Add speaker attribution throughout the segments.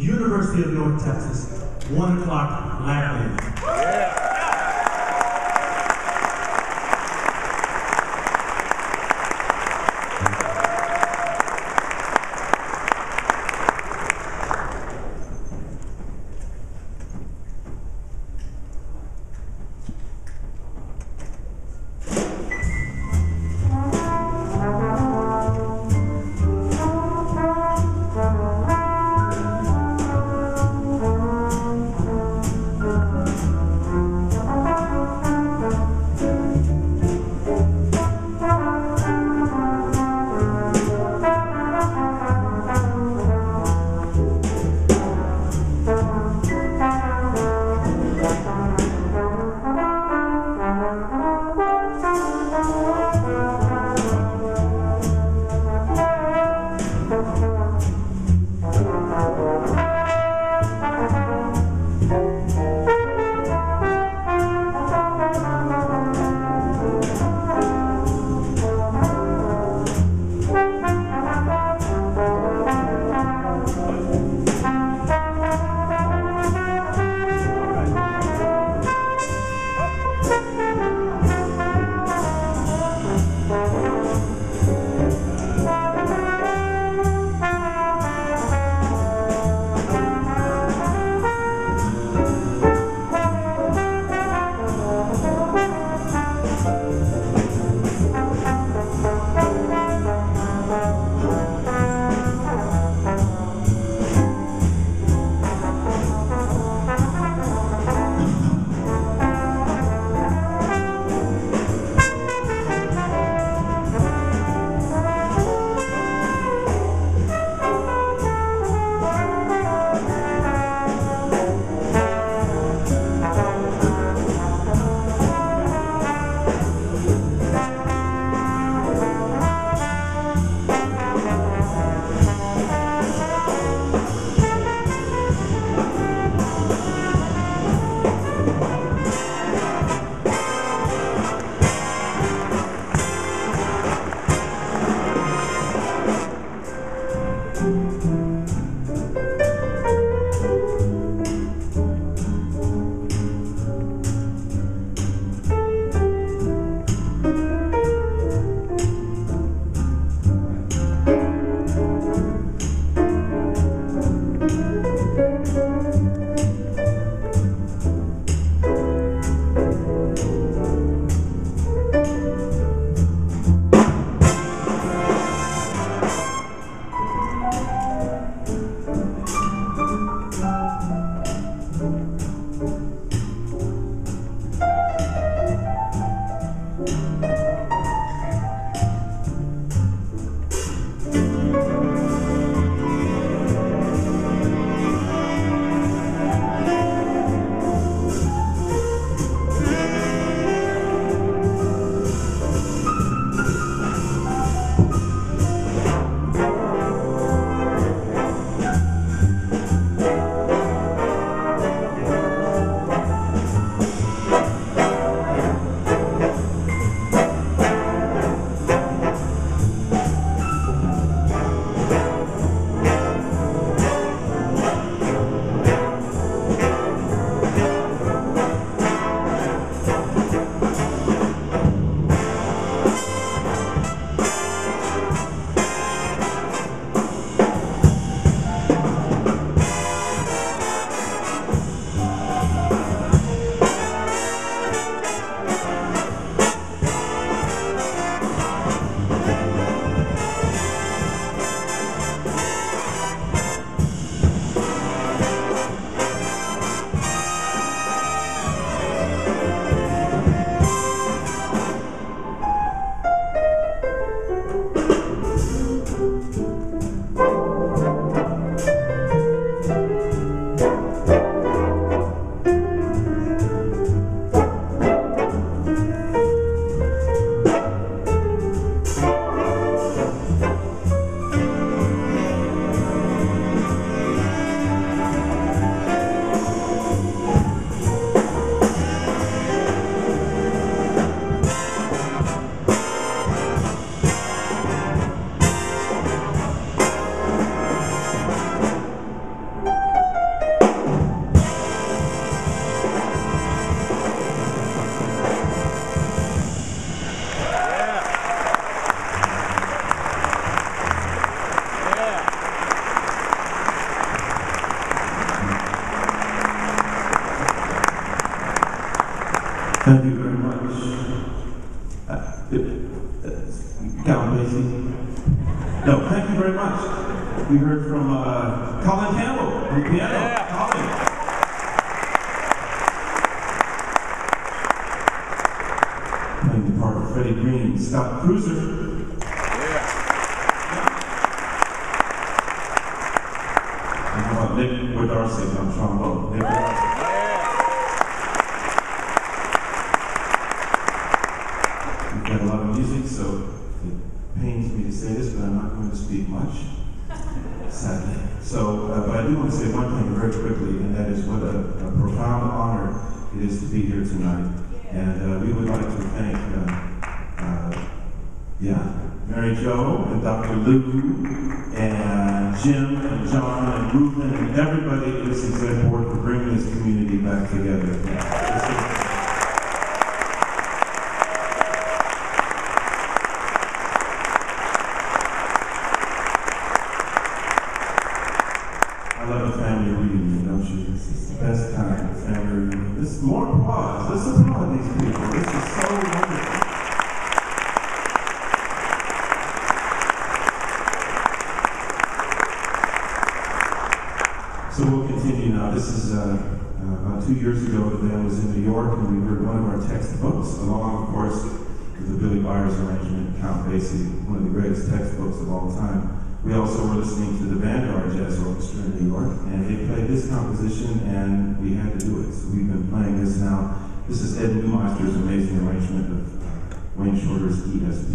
Speaker 1: University of North Texas, 1 o'clock Latin.
Speaker 2: Thank you very much. Count Basie? No, thank you very much. We heard from Colin Campbell on the piano. Yeah. Colin. Playing the part of Freddie Green, Scott Cruiser. And how about Nick Darcy on trombone? Nick Darcy. We've got a lot of music, so it pains me to say this, but I'm not going to speak much, sadly. So, but I do want to say one thing very quickly, and that is what a profound honor it is to be here tonight. And we would like to thank, Mary Jo and Dr. Lou and Jim and John and Ruben and everybody at this exec board for bringing this community back together. I love a family reunion, don't you? This is the best kind of family reunion. This is more applause. Let's applaud these people. This is so wonderful. So we'll continue now. This is about 2 years ago, the band was in New York, and we heard one of our textbooks, along, of course, with the Billy Byers arrangement, Count Basie, one of the greatest textbooks of all time. We also were listening to the Vanguard Jazz Orchestra in New York, and they played this composition, and we had to do it. So we've been playing this now. This is Ed Neumeister's amazing arrangement of Wayne Shorter's ESP.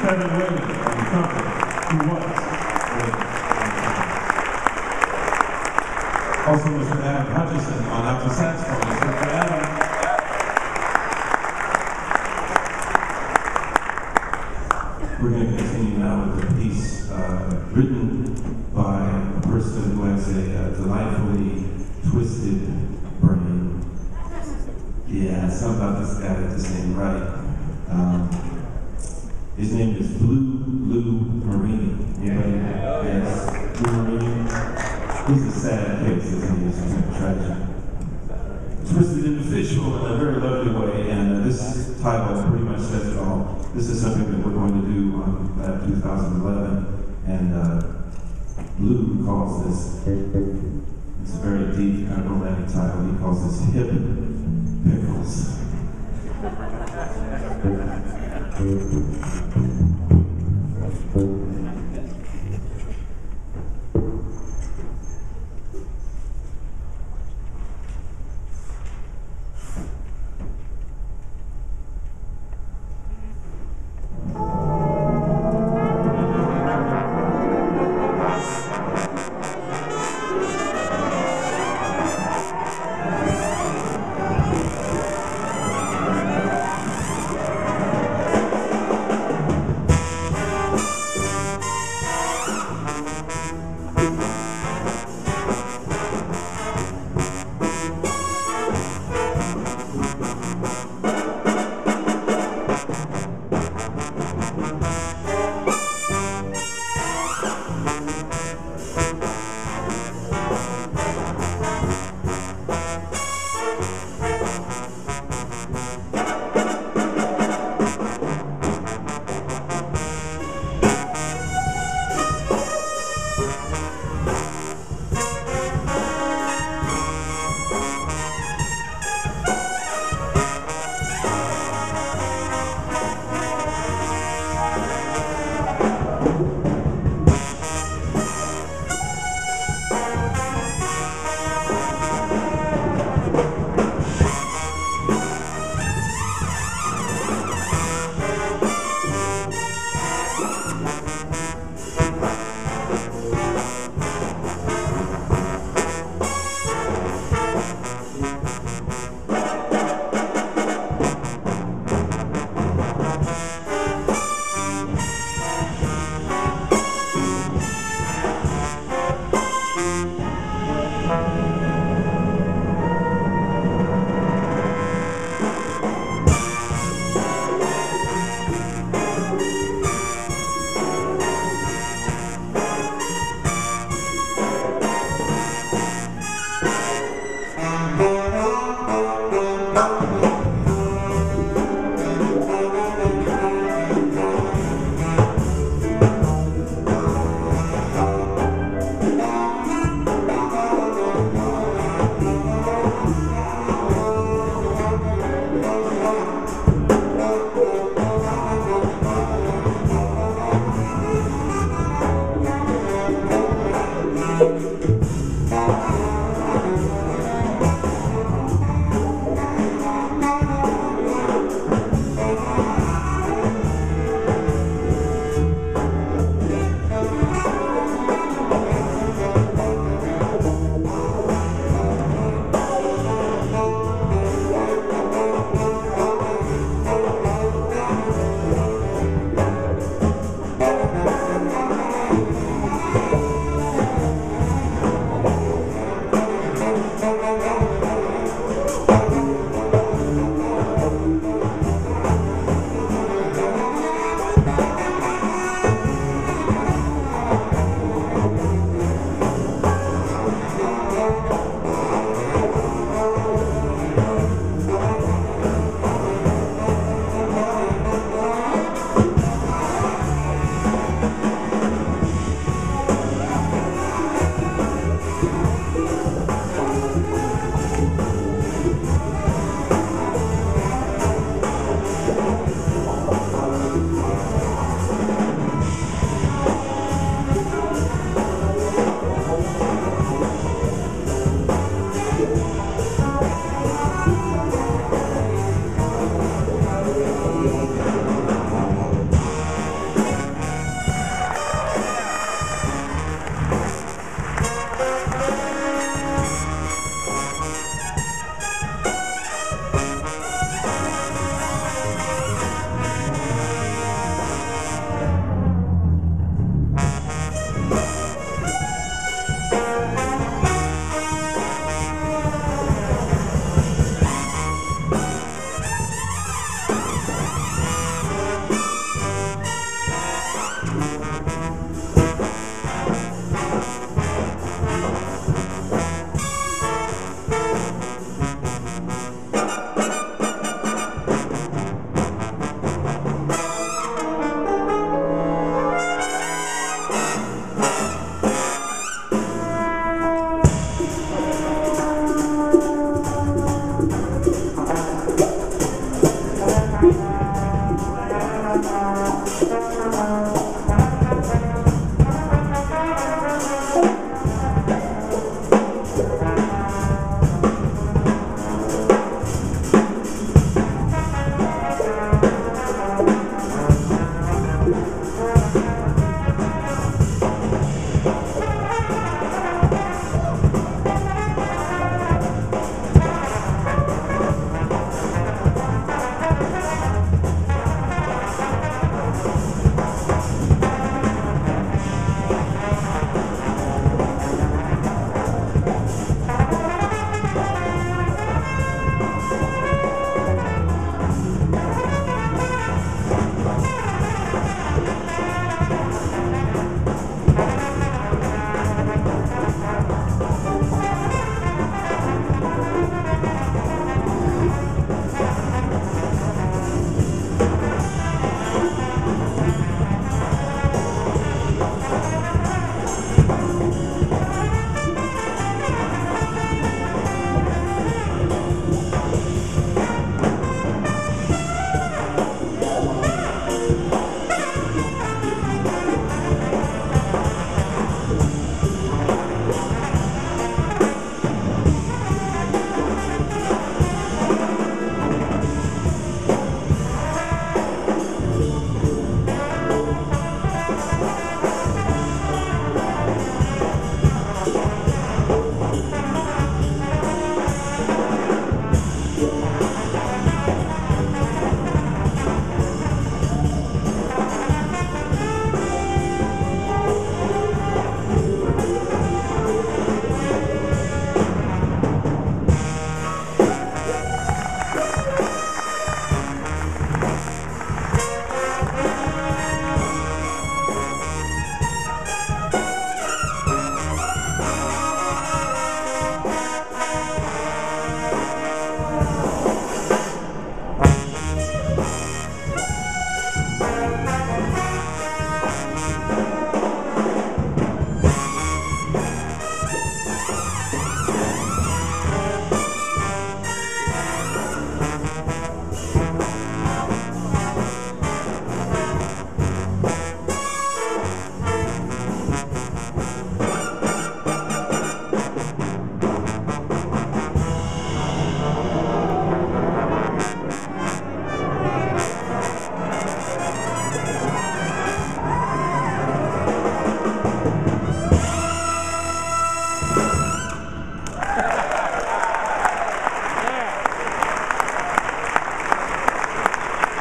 Speaker 2: Kevin Williams on the trumpet, who was. Also, Mr. Adam Hutchison on alto saxophone. Mr. Adam. We're going to continue now with a piece written by a person who has a delightfully twisted brain. Yeah, something about this guy that just ain't right. His name is Lou Marini. Anybody? Yes. Lou Marini. He's a sad case, isn't he? He's kind of tragic. Twisted individual in a very lovely way, and this title pretty much says it all. This is something that we're going to do on 2011, and Lou calls this, it's a very deep, kind of romantic title, he calls this Hip Pickles.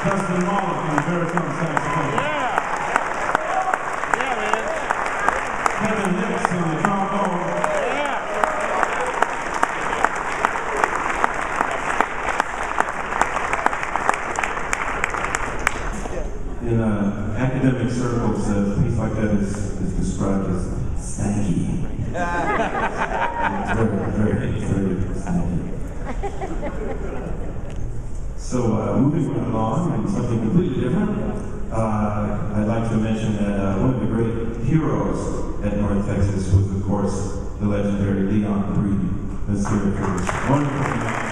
Speaker 2: Dustin Mahler on the baritone saxophone.
Speaker 3: Yeah, man.
Speaker 2: Kevin Hicks on the trombone. In academic circles, a piece like that is described as stanky. It's very stanky. So moving right along, and something completely different, I'd like to mention that one of the great heroes at North Texas was, of course, the legendary Leon Breed. Let's hear it for this wonderful Leon.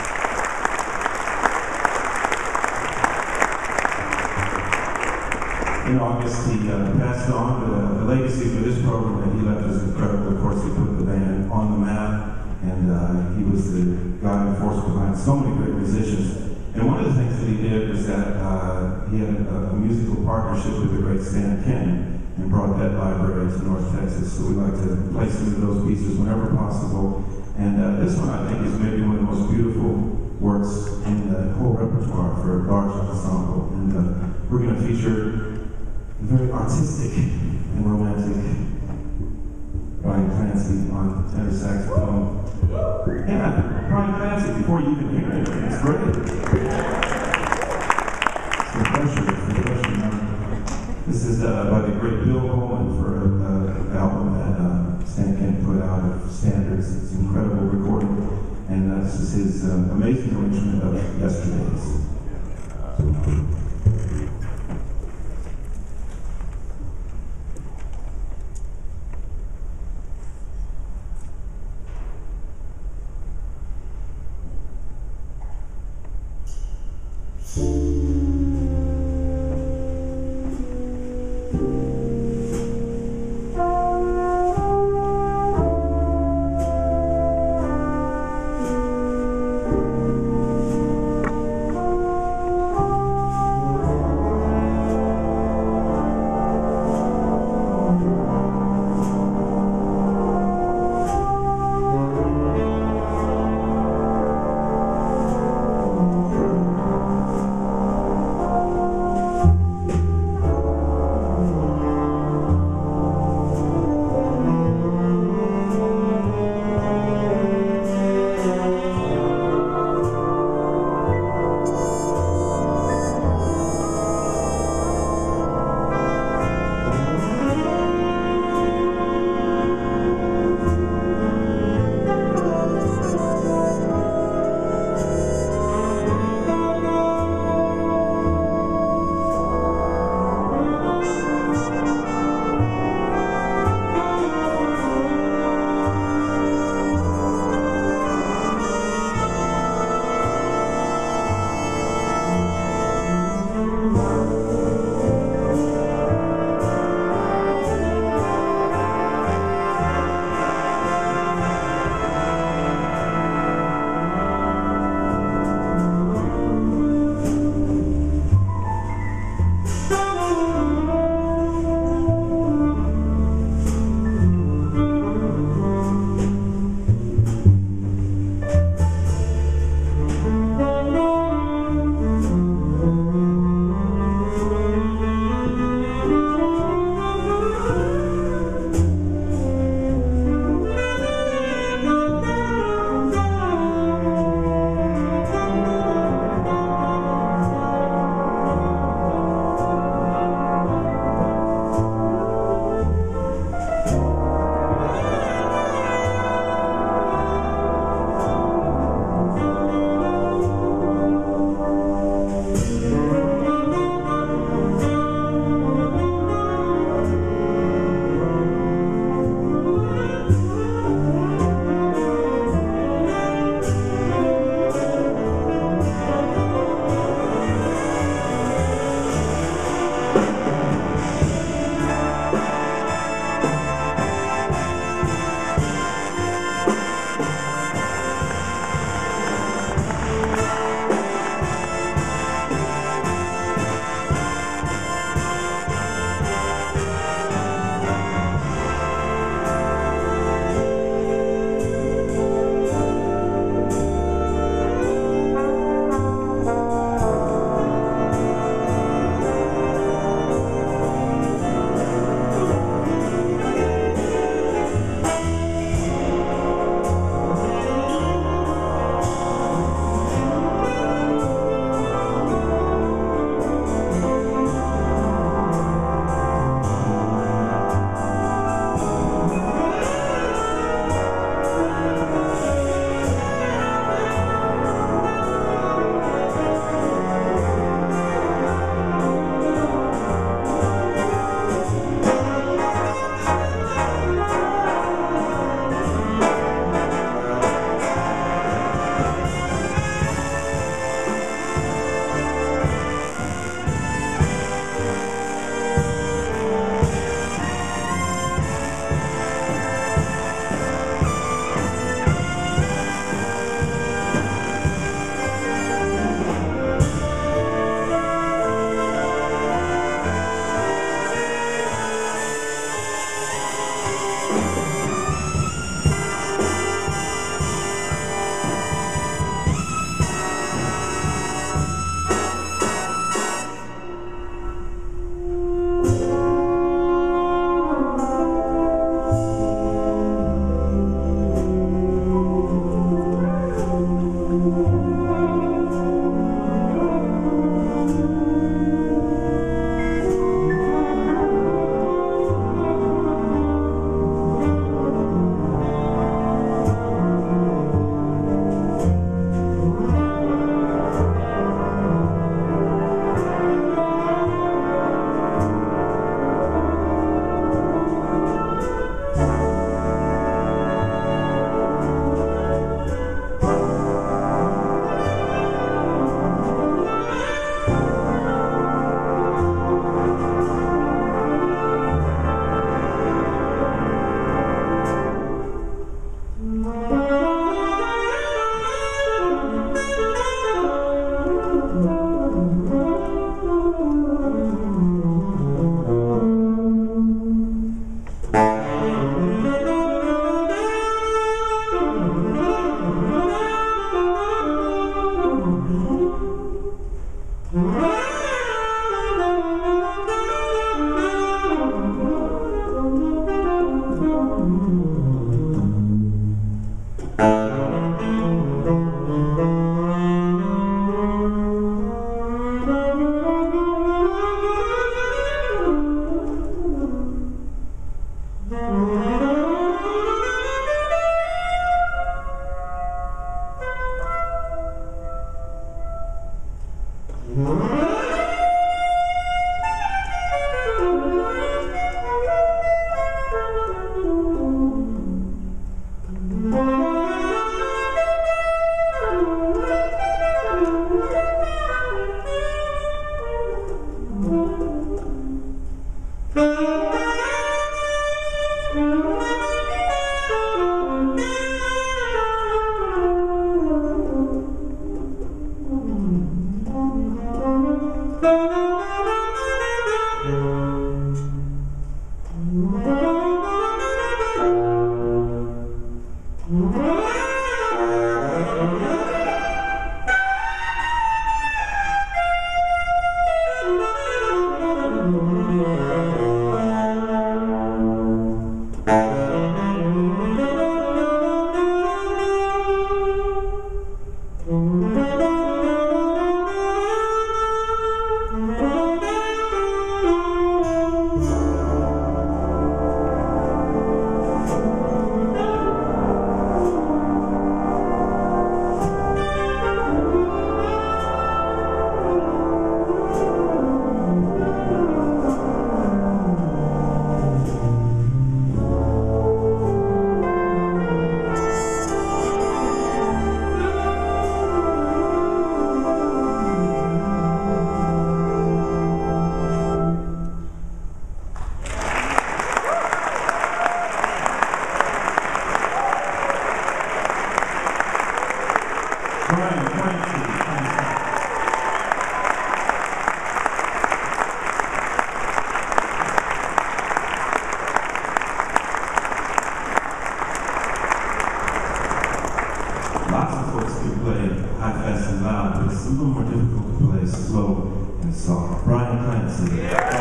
Speaker 2: In August, he passed on, but the legacy for this program that he left is incredible. Of course, he put the band on the map, and he was the guiding force behind so many great musicians. And one of the things that he did was that he had a musical partnership with the great Stan Kenyon and brought that library to North Texas. So we like to play some of those pieces whenever possible. And this one, I think, is maybe one of the most beautiful works in the whole repertoire for a large ensemble. And we're going to feature very artistic and romantic Brian Clancy on tenor saxophone. Yeah, Brian Clancy, before you even hear it, it's great. It's a pleasure. This is by the great Bill Holman for an album that Stan Kenyon put out of standards. It's an incredible recording, and this is his amazing arrangement of Yesterdays. Lots of folks can play high, fast, and loud, but it's a little more difficult to play slow and soft. Brian Clancy.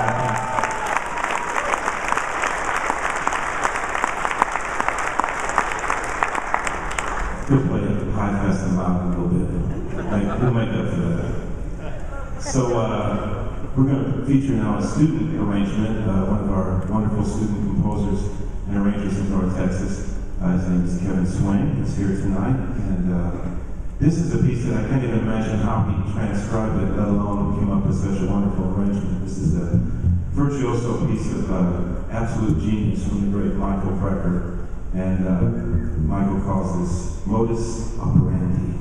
Speaker 2: He'll play high, fast, and loud in a little bit. He'll make up for that. So we're going to feature now a student arrangement, one of our wonderful student composers and arrangers in North Texas. His name is Kevin Swain. He's here tonight, and this is a piece that I can't even imagine how he transcribed it, let alone came up with such a wonderful arrangement. This is a virtuoso piece of absolute genius from the great Michael Brecker, and Michael calls this modus operandi.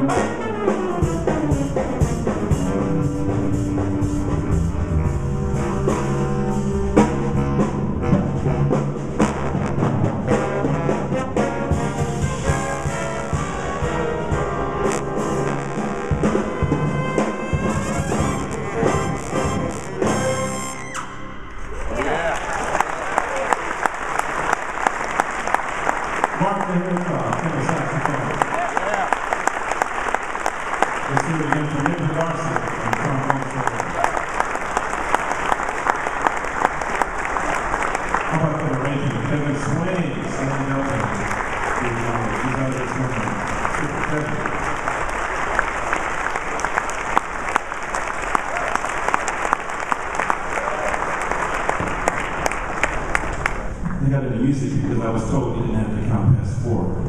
Speaker 2: I got into music because I was told you didn't have to count past 4.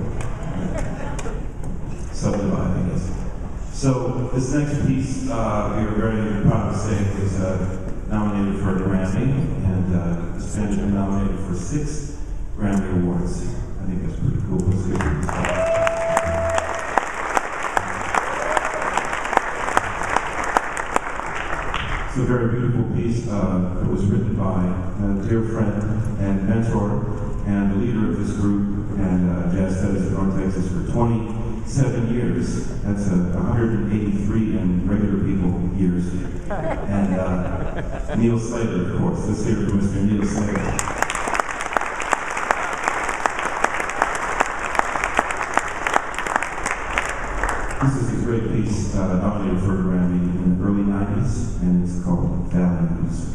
Speaker 2: Subdivide, I guess. So this next piece, we are very proud to say, is nominated for a Grammy, and this band has been nominated for 6 Grammy Awards. I think that's pretty cool. Let's give it this time. It's a very beautiful piece. It was written by a dear friend and mentor and the leader of this group and jazz studies at North Texas for 27 years. That's 183 in regular people years. And Neil Slater, of course. Let's hear it from Mr. Neil Slater. This is a great piece nominated for a Grammy in the early 90s, and it's called Values.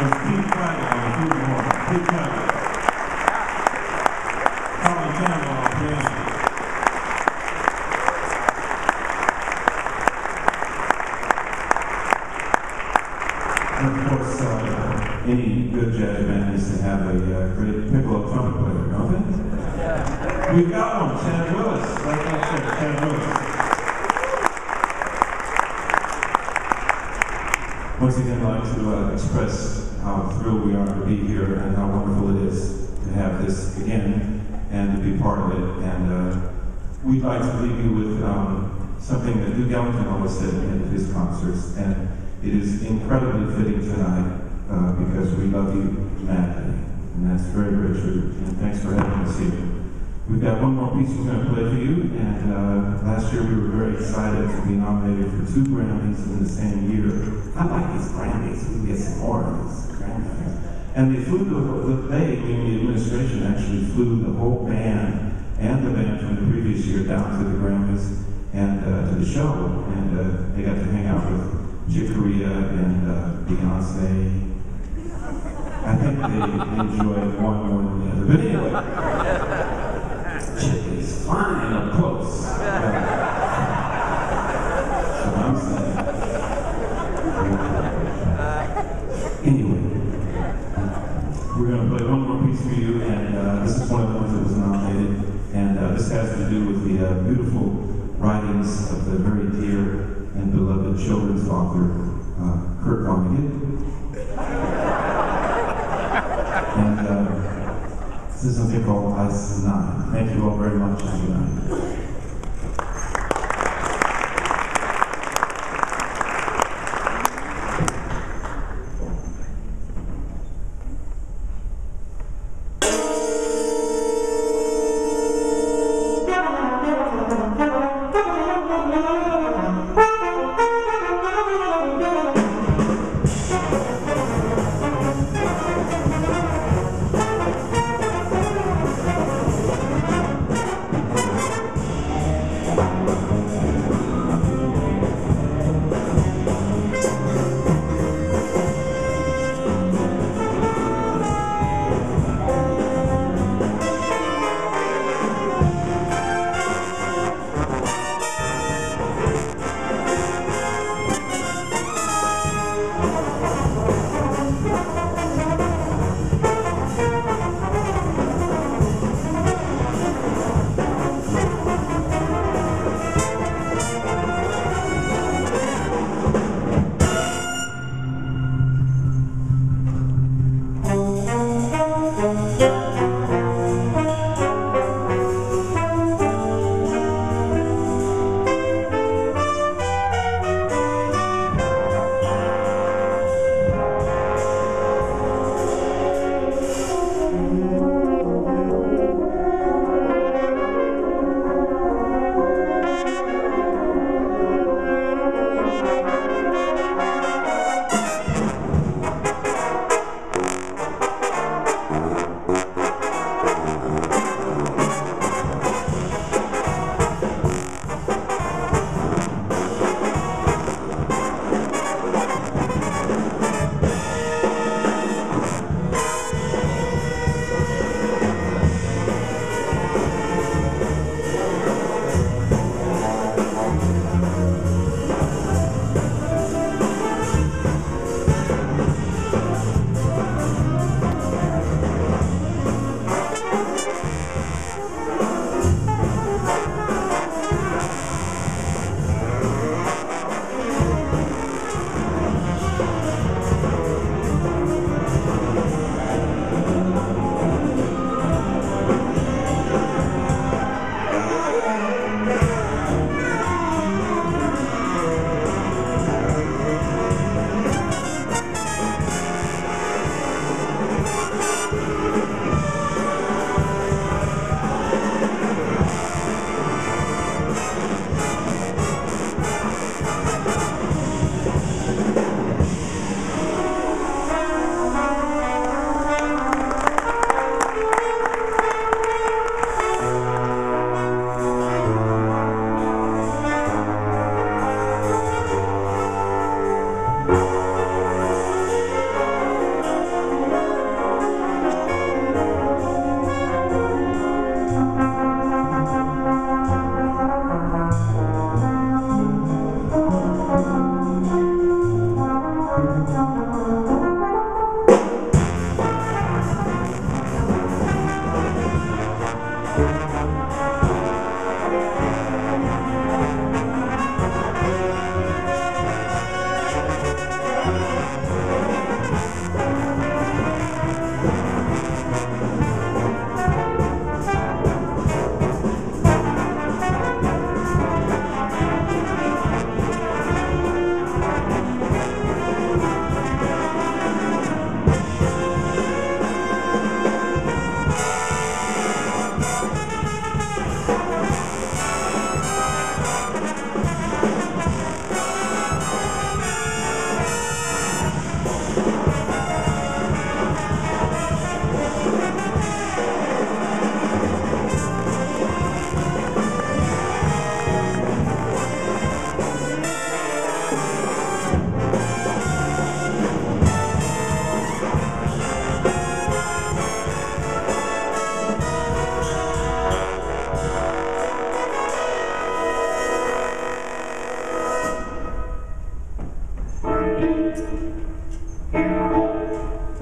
Speaker 2: There's Pete Private on the food horn. Pete Private. Colin Campbell on piano. And of course, any good jazz band needs to have a great piccolo trumpet player, don't they? We've got one, Chad Willis. Right there, Chad Willis. Once again, I'd like to express how thrilled we are to be here and how wonderful it is to have this again and to be part of it. And we'd like to leave you with something that Duke Ellington always said in his concerts. And it is incredibly fitting tonight because we love you madly. And that's very, very true. And thanks for having us here. We've got one more piece we're going to play for you. And last year we were very excited to be nominated for 2 Grammys in the same year. I like these Grammys. We can get some more of these Grammys. And they flew they, meaning the administration, actually flew the whole band and the band from the previous year down to the Grammys and to the show. And they got to hang out with Chick Corea and Beyonce. I think they enjoyed one more than the other. But anyway, Chick is fine up close. That's what I'm saying. Anyway, we're going to play one more piece for you, and this is one of the ones that was nominated. And this has to do with the beautiful writings of the very dear and beloved children's author, Kurt Vonnegut. And this is something called Ice 9. Thank you all very much, and good night.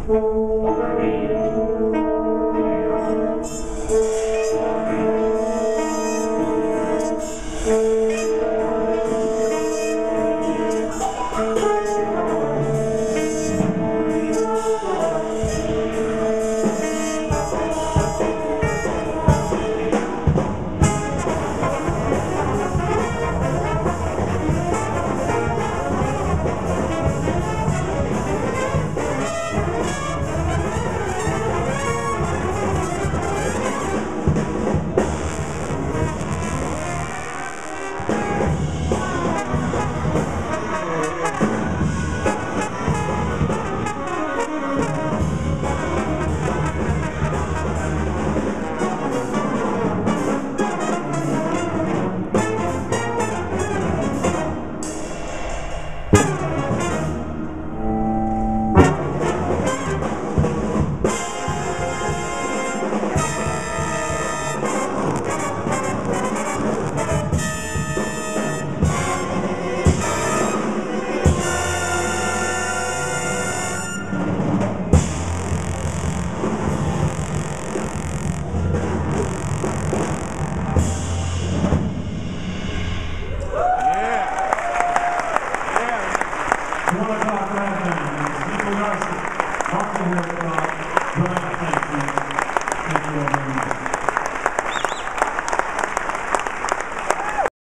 Speaker 1: One o'clock last night. People are Martin here,